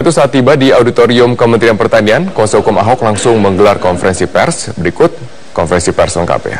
Itu saat tiba di auditorium Kementerian Pertanian, kuasa hukum Ahok langsung menggelar konferensi pers. Berikut konferensi pers lengkapnya.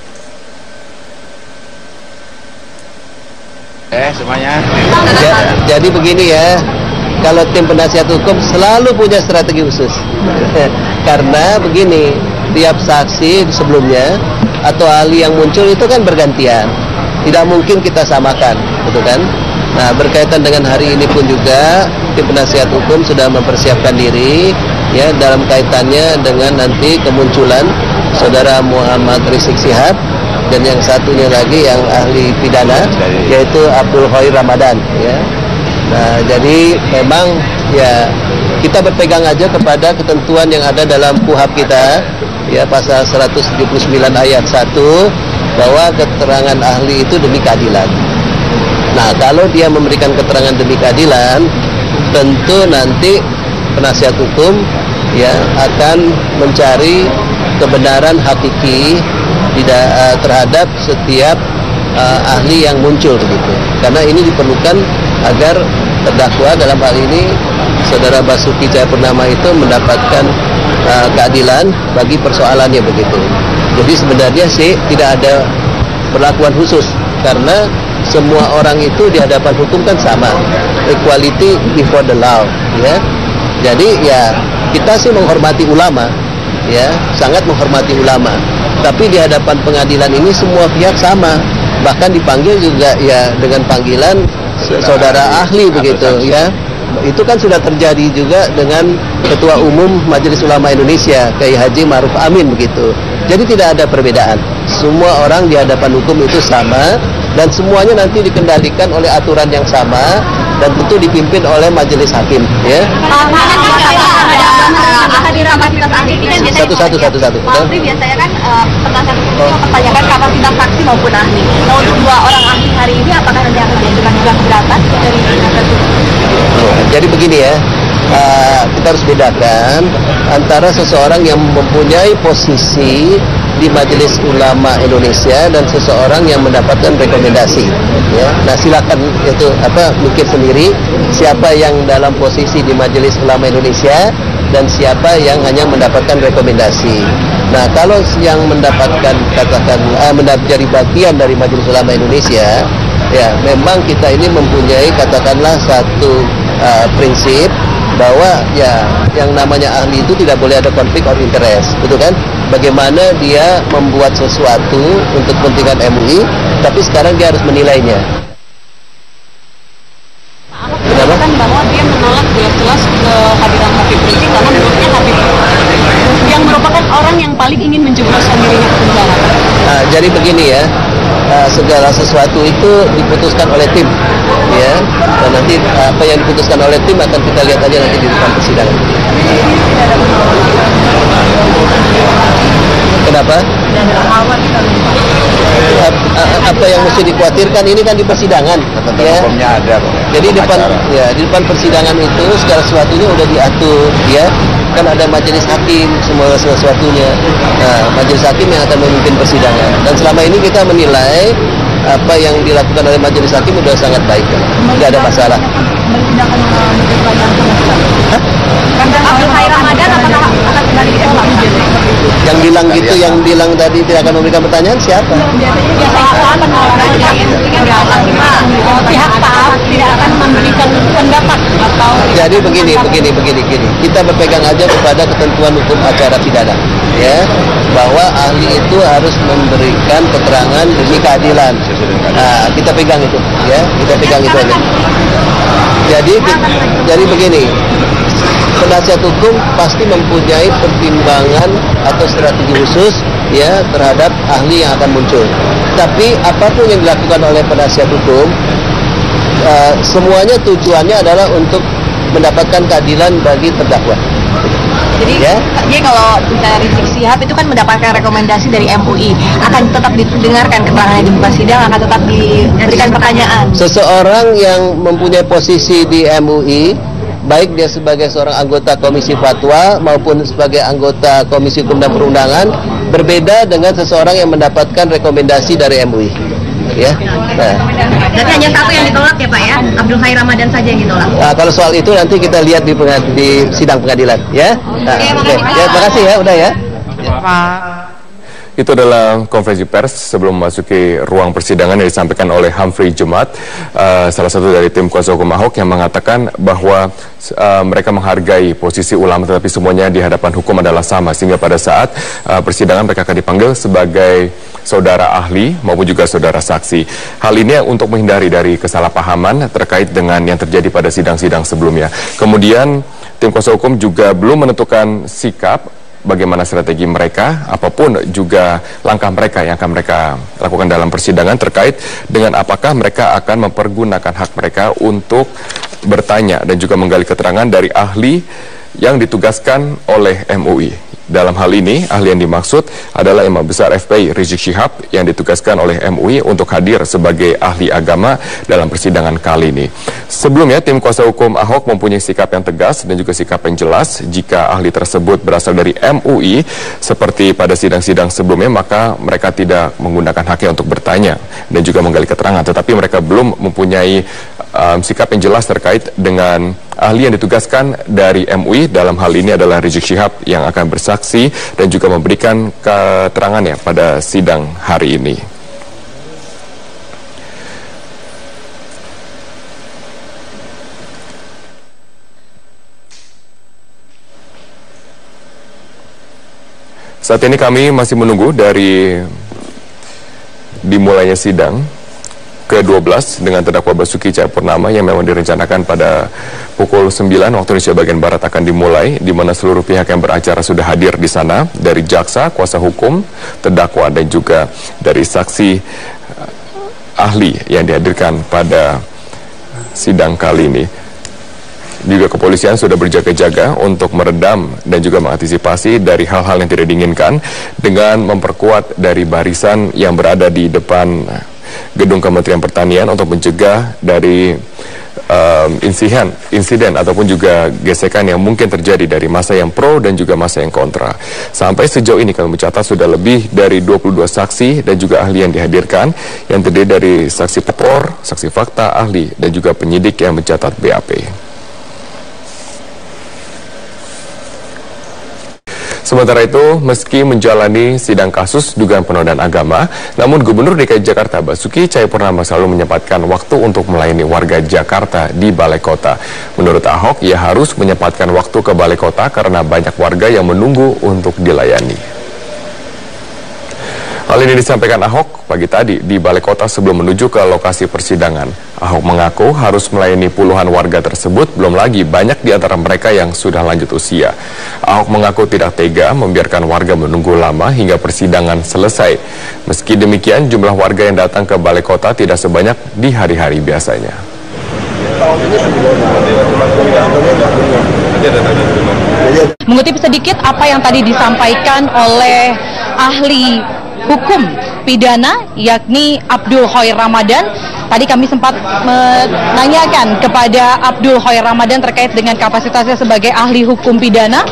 Semuanya. Jadi begini ya, kalau tim penasihat hukum selalu punya strategi khusus. Karena begini, tiap saksi sebelumnya atau ahli yang muncul itu kan bergantian. Tidak mungkin kita samakan, betul kan? Nah, berkaitan dengan hari ini pun juga tim penasihat hukum sudah mempersiapkan diri ya dalam kaitannya dengan nanti kemunculan Saudara Muhammad Rizik Syihab dan yang satunya lagi yang ahli pidana yaitu Abdul Khair Ramadan ya. Nah, jadi memang ya kita berpegang aja kepada ketentuan yang ada dalam KUHP kita ya pasal 179 ayat 1 bahwa keterangan ahli itu demi keadilan. Nah, kalau dia memberikan keterangan demi keadilan, tentu nanti penasihat hukum ya akan mencari kebenaran hakiki terhadap setiap ahli yang muncul begitu. Karena ini diperlukan agar terdakwa dalam hal ini Saudara Basuki Cahayapurnama itu mendapatkan keadilan bagi persoalannya begitu. Jadi sebenarnya sih tidak ada perlakuan khusus karena semua orang itu di hadapan hukum kan sama, equality before the law ya. Jadi ya kita sih menghormati ulama ya, sangat menghormati ulama. Tapi di hadapan pengadilan ini semua pihak sama, bahkan dipanggil juga ya dengan panggilan saudara ahli begitu ya. Itu kan sudah terjadi juga dengan Ketua Umum Majelis Ulama Indonesia Kiai Haji Ma'ruf Amin begitu. Jadi tidak ada perbedaan. Semua orang di hadapan hukum itu sama dan semuanya nanti dikendalikan oleh aturan yang sama dan tentu dipimpin oleh majelis hakim ya. Satu. Tapi biasanya kan penasihat hukum mempertanyakan kapasitas saksi maupun ahli. Nah, untuk dua orang ahli hari ini apakah nanti akan diajukan juga keberatan dari penasihat hukum? Jadi begini ya, kita harus bedakan antara seseorang yang mempunyai posisi di Majelis Ulama Indonesia dan seseorang yang mendapatkan rekomendasi ya. Nah, silakan itu mikir sendiri siapa yang dalam posisi di Majelis Ulama Indonesia dan siapa yang hanya mendapatkan rekomendasi. Nah, kalau yang mendapatkan menjadi bagian dari Majelis Ulama Indonesia ya, memang kita ini mempunyai katakanlah satu prinsip bahwa ya yang namanya ahli itu tidak boleh ada konflik of interest, betul kan? Bagaimana dia membuat sesuatu untuk kepentingan MUI, tapi sekarang dia harus menilainya. Kenapa? Kan bahwa dia menolak jelas-jelas kehadiran Habib Rizik karena menurutnya Habib yang merupakan orang yang paling ingin menjebloskan dirinya ke penjara. Nah, jadi begini ya, segala sesuatu itu diputuskan oleh tim ya, dan nanti apa yang diputuskan oleh tim akan kita lihat aja nanti di depan persidangan. Kenapa? Apa yang mesti dikhawatirkan ini kan di persidangan ya. Jadi di depan persidangan itu segala sesuatunya udah diatur ya. Kan ada majelis hakim semua sesuatunya. Nah, majelis hakim yang akan memimpin persidangan. Dan selama ini kita menilai apa yang dilakukan oleh majelis hakim sudah sangat baik. Tidak ada masalah. Abdul Khair Ramadan apakah akan kembali ditolak? Yang bilang gitu, yang bilang tadi tidak akan memberikan pertanyaan siapa? Pihak PAF tidak akan memberikan pendapat atau. Jadi begini. Kita berpegang aja kepada ketentuan hukum acara pidana, ya, bahwa ahli itu harus memberikan keterangan demi keadilan. Nah, kita pegang itu, ya, kita pegang itu aja. Jadi begini. Penasihat hukum pasti mempunyai pertimbangan atau strategi khusus ya terhadap ahli yang akan muncul. Tapi apapun yang dilakukan oleh penasihat hukum, semuanya tujuannya adalah untuk mendapatkan keadilan bagi terdakwa. Jadi ya? Dia kalau dari Rizik Syihab itu kan mendapatkan rekomendasi dari MUI, akan tetap didengarkan keterangannya di muka sidang, akan tetap diberikan pertanyaan. Seseorang yang mempunyai posisi di MUI, baik dia sebagai seorang anggota Komisi Fatwa maupun sebagai anggota Komisi Hukum dan Perundangan, berbeda dengan seseorang yang mendapatkan rekomendasi dari MUI. ya. Nah. Berarti hanya satu yang ditolak ya Pak ya, Abdul Khair Ramadan saja yang ditolak. Nah, kalau soal itu nanti kita lihat di sidang pengadilan, ya. Nah, oke. Ya, terima kasih ya, udah ya. Itu adalah konferensi pers sebelum memasuki ruang persidangan yang disampaikan oleh Humphrey Jumat, salah satu dari tim kuasa hukum Ahok, yang mengatakan bahwa mereka menghargai posisi ulama, tetapi semuanya di hadapan hukum adalah sama, sehingga pada saat persidangan mereka akan dipanggil sebagai saudara ahli maupun juga saudara saksi. Hal ini untuk menghindari dari kesalahpahaman terkait dengan yang terjadi pada sidang-sidang sebelumnya. Kemudian tim kuasa hukum juga belum menentukan sikap bagaimana strategi mereka, apapun juga langkah mereka yang akan mereka lakukan dalam persidangan terkait dengan apakah mereka akan mempergunakan hak mereka untuk bertanya dan juga menggali keterangan dari ahli yang ditugaskan oleh MUI. Dalam hal ini, ahli yang dimaksud adalah Imam Besar FPI Rizik Syihab yang ditugaskan oleh MUI untuk hadir sebagai ahli agama dalam persidangan kali ini. Sebelumnya, tim kuasa hukum Ahok mempunyai sikap yang tegas dan juga sikap yang jelas. Jika ahli tersebut berasal dari MUI, seperti pada sidang-sidang sebelumnya, maka mereka tidak menggunakan haknya untuk bertanya dan juga menggali keterangan. Tetapi mereka belum mempunyai sikap yang jelas terkait dengan ahli yang ditugaskan dari MUI. Dalam hal ini adalah Rizik Syihab yang akan bersaksi dan juga memberikan keterangannya pada sidang hari ini. Saat ini kami masih menunggu dari dimulainya sidang ke-12 dengan terdakwa Basuki Cahayapurnama yang memang direncanakan pada pukul 9 waktu Indonesia bagian Barat akan dimulai, di mana seluruh pihak yang beracara sudah hadir di sana, dari jaksa, kuasa hukum, terdakwa, dan juga dari saksi ahli yang dihadirkan pada sidang kali ini. Juga kepolisian sudah berjaga-jaga untuk meredam dan juga mengantisipasi dari hal-hal yang tidak diinginkan dengan memperkuat dari barisan yang berada di depan gedung Kementerian Pertanian untuk mencegah dari insiden ataupun juga gesekan yang mungkin terjadi dari masa yang pro dan juga masa yang kontra. Sampai sejauh ini kami mencatat sudah lebih dari 22 saksi dan juga ahli yang dihadirkan, yang terdiri dari saksi pelapor, saksi fakta, ahli, dan juga penyidik yang mencatat BAP. Sementara itu, meski menjalani sidang kasus dugaan penodaan agama, namun Gubernur DKI Jakarta Basuki Cahayapurnama selalu menyempatkan waktu untuk melayani warga Jakarta di Balai Kota. Menurut Ahok, ia harus menyempatkan waktu ke Balai Kota karena banyak warga yang menunggu untuk dilayani. Hal ini disampaikan Ahok pagi tadi di Balai Kota sebelum menuju ke lokasi persidangan. Ahok mengaku harus melayani puluhan warga tersebut, belum lagi banyak di antara mereka yang sudah lanjut usia. Ahok mengaku tidak tega membiarkan warga menunggu lama hingga persidangan selesai. Meski demikian, jumlah warga yang datang ke Balai Kota tidak sebanyak di hari-hari biasanya. Mengutip sedikit apa yang tadi disampaikan oleh ahli hukum pidana yakni Abdul Khair Ramadan. Tadi kami sempat menanyakan kepada Abdul Khair Ramadan terkait dengan kapasitasnya sebagai ahli hukum pidana.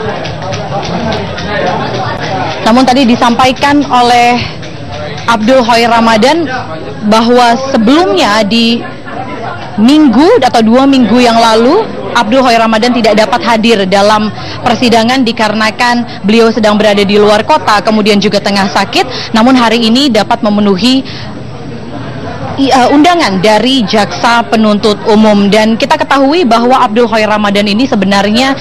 Namun tadi disampaikan oleh Abdul Khair Ramadan bahwa sebelumnya di minggu atau 2 minggu yang lalu Abdul Khair Ramadan tidak dapat hadir dalam persidangan dikarenakan beliau sedang berada di luar kota, kemudian juga tengah sakit. Namun hari ini dapat memenuhi undangan dari jaksa penuntut umum, dan kita ketahui bahwa Abdul Khair Ramadan ini sebenarnya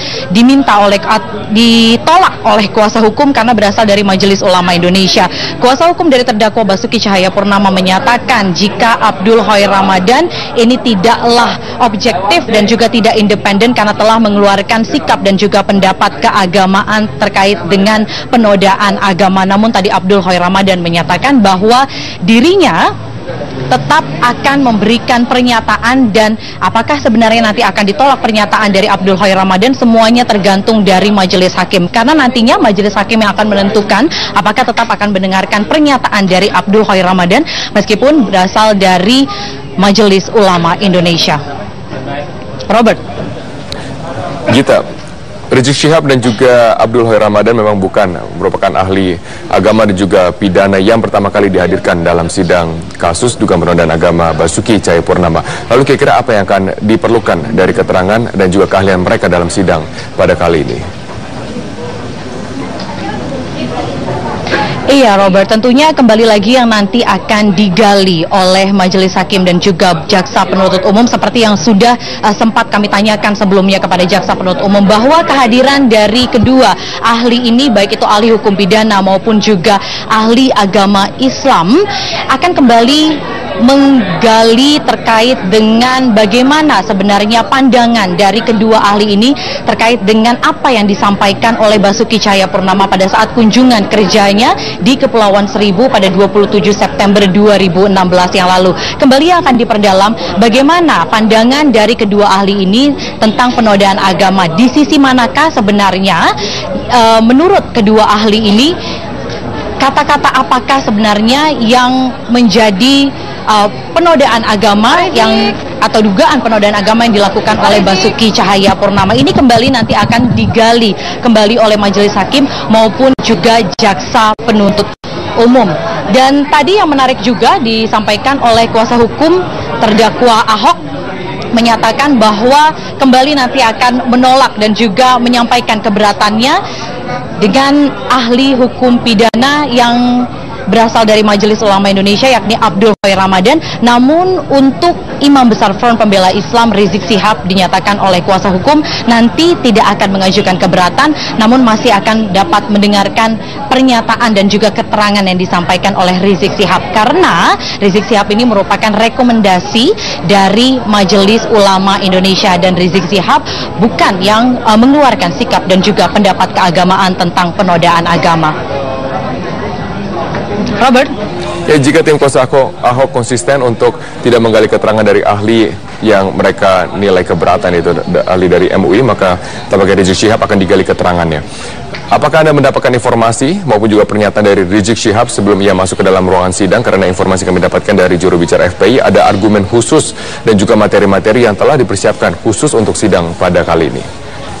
ditolak oleh kuasa hukum karena berasal dari Majelis Ulama Indonesia. Kuasa hukum dari terdakwa Basuki Cahayapurnama menyatakan jika Abdul Khair Ramadan ini tidaklah objektif dan juga tidak independen karena telah mengeluarkan sikap dan juga pendapat keagamaan terkait dengan penodaan agama. Namun tadi Abdul Khair Ramadan menyatakan bahwa dirinya tetap akan memberikan pernyataan, dan apakah sebenarnya nanti akan ditolak pernyataan dari Abdul Khair Ramadan, semuanya tergantung dari majelis hakim, karena nantinya majelis hakim yang akan menentukan apakah tetap akan mendengarkan pernyataan dari Abdul Khair Ramadan meskipun berasal dari Majelis Ulama Indonesia. Robert. Gita, Rizik Syihab dan juga Abdul Hoir Ramadan memang merupakan ahli agama dan juga pidana yang pertama kali dihadirkan dalam sidang kasus dugaan penodaan agama Basuki Cahayapurnama. Lalu kira-kira apa yang akan diperlukan dari keterangan dan juga keahlian mereka dalam sidang pada kali ini? Iya Robert, tentunya kembali lagi yang nanti akan digali oleh Majelis Hakim dan juga Jaksa Penuntut Umum seperti yang sudah sempat kami tanyakan sebelumnya kepada Jaksa Penuntut Umum bahwa kehadiran dari kedua ahli ini, baik itu ahli hukum pidana maupun juga ahli agama Islam, akan kembali menggali terkait dengan bagaimana sebenarnya pandangan dari kedua ahli ini terkait dengan apa yang disampaikan oleh Basuki Cahayapurnama pada saat kunjungan kerjanya di Kepulauan Seribu pada 27 September 2016 yang lalu. Kembali akan diperdalam bagaimana pandangan dari kedua ahli ini tentang penodaan agama. Di sisi manakah sebenarnya menurut kedua ahli ini kata-kata apakah sebenarnya yang menjadi penodaan agama atau dugaan penodaan agama yang dilakukan oleh Basuki Cahayapurnama ini kembali nanti akan digali kembali oleh Majelis Hakim maupun juga Jaksa Penuntut Umum. Dan tadi yang menarik juga disampaikan oleh kuasa hukum terdakwa Ahok, menyatakan bahwa kembali nanti akan menolak dan juga menyampaikan keberatannya dengan ahli hukum pidana yang berasal dari Majelis Ulama Indonesia yakni Abdul Hoir Ramadan. Namun untuk Imam Besar Front Pembela Islam Rizik Syihab dinyatakan oleh kuasa hukum nanti tidak akan mengajukan keberatan, namun masih akan dapat mendengarkan pernyataan dan juga keterangan yang disampaikan oleh Rizik Syihab, karena Rizik Syihab ini merupakan rekomendasi dari Majelis Ulama Indonesia dan Rizik Syihab bukan yang mengeluarkan sikap dan juga pendapat keagamaan tentang penodaan agama. Robert? Ya, jika tim kuasa Ahok konsisten untuk tidak menggali keterangan dari ahli yang mereka nilai keberatan, itu ahli dari MUI, maka tampaknya Rizik Syihab akan digali keterangannya. Apakah Anda mendapatkan informasi maupun juga pernyataan dari Rizik Syihab sebelum ia masuk ke dalam ruangan sidang? Karena informasi kami dapatkan dari juru bicara FPI, ada argumen khusus dan juga materi-materi yang telah dipersiapkan khusus untuk sidang pada kali ini.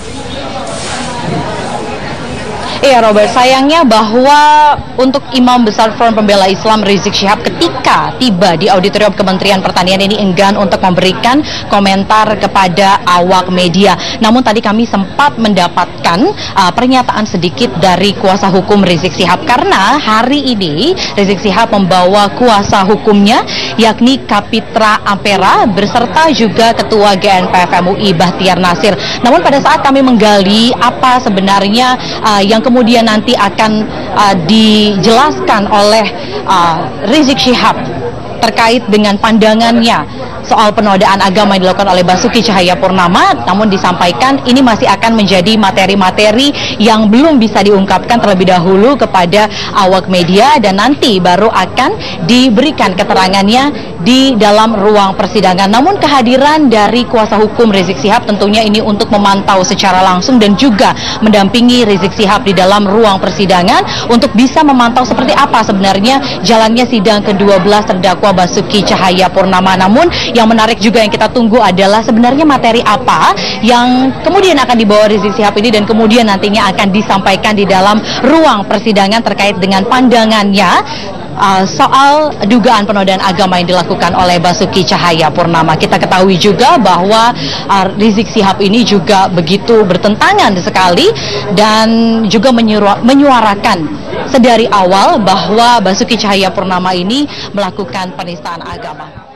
Iya Robert, sayangnya bahwa untuk Imam Besar Front Pembela Islam Rizik Syihab ketika tiba di auditorium Kementerian Pertanian ini enggan untuk memberikan komentar kepada awak media. Namun tadi kami sempat mendapatkan pernyataan sedikit dari kuasa hukum Rizik Syihab, karena hari ini Rizik Syihab membawa kuasa hukumnya yakni Kapitra Ampera beserta juga Ketua GNPF MUI Bahtiar Nasir. Namun pada saat kami menggali apa sebenarnya yang kemudian nanti akan dijelaskan oleh Rizik Syihab terkait dengan pandangannya soal penodaan agama yang dilakukan oleh Basuki Cahayapurnama, namun disampaikan ini masih akan menjadi materi-materi yang belum bisa diungkapkan terlebih dahulu kepada awak media dan nanti baru akan diberikan keterangannya di dalam ruang persidangan. Namun kehadiran dari kuasa hukum Rizik Syihab tentunya ini untuk memantau secara langsung dan juga mendampingi Rizik Syihab di dalam ruang persidangan untuk bisa memantau seperti apa sebenarnya jalannya sidang ke-12 terdakwa Basuki Cahayapurnama. Namun yang menarik juga yang kita tunggu adalah sebenarnya materi apa yang kemudian akan dibawa Rizik Syihab ini dan kemudian nantinya akan disampaikan di dalam ruang persidangan terkait dengan pandangannya soal dugaan penodaan agama yang dilakukan oleh Basuki Cahayapurnama. Kita ketahui juga bahwa Rizik Syihab ini juga begitu bertentangan sekali dan juga menyuarakan sedari awal bahwa Basuki Cahayapurnama ini melakukan penistaan agama.